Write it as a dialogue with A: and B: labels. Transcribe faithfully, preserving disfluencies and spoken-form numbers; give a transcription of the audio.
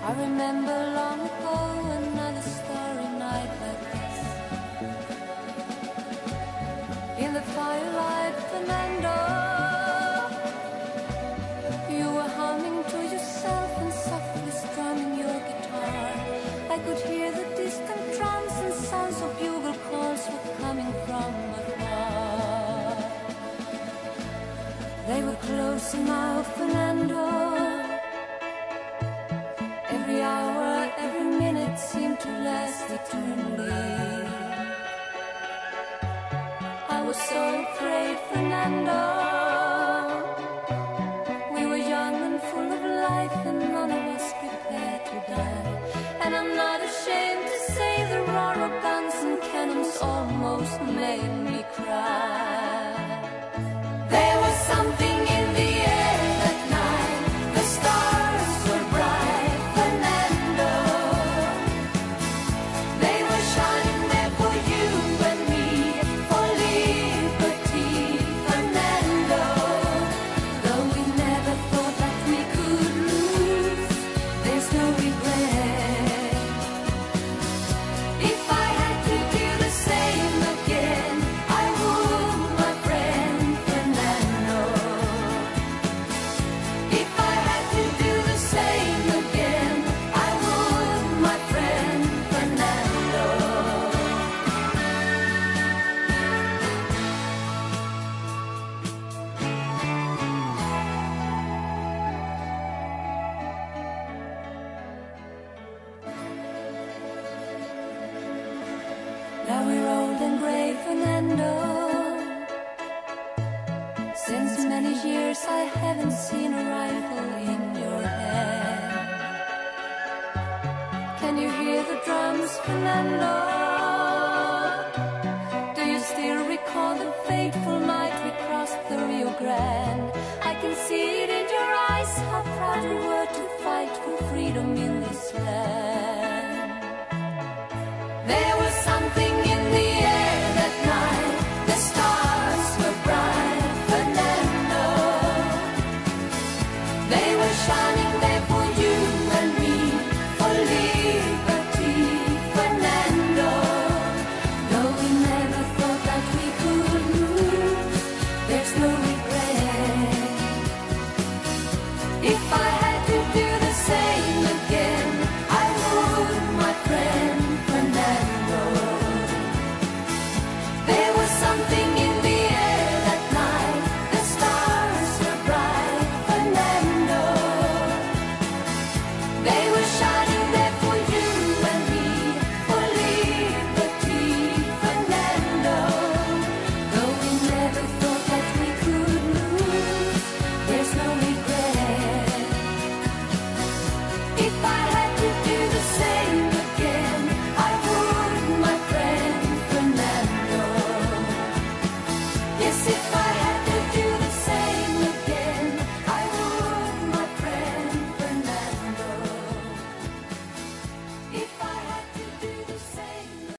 A: I remember long ago another starry night like this. In the firelight, Fernando, you were humming to yourself and softly strumming your guitar. I could hear the distant drums and sounds of bugle calls were coming from afar. They were closer now, Fernando. Every hour, every minute seemed to last eternally. I was so afraid, Fernando. We were young and full of life, and none of us prepared to die. And I'm not ashamed to say the roar of guns and cannons almost made me cry. There was something in the air that night. The stars were bright, Fernando. They were shining there for you and me, for liberty, Fernando. Though we never thought that we could lose, there's no regret. If I had to do the same again, I would, my friend Fernando. If I had to do the same again, I would, my friend Fernando. Now we're old and gray, Fernando. Since many years I haven't seen a rifle in your hand. Can you hear the drums, Fernando? Do you still recall the fateful night we crossed the Rio Grande? I can see it in your eyes, how proud you were to fight for freedom.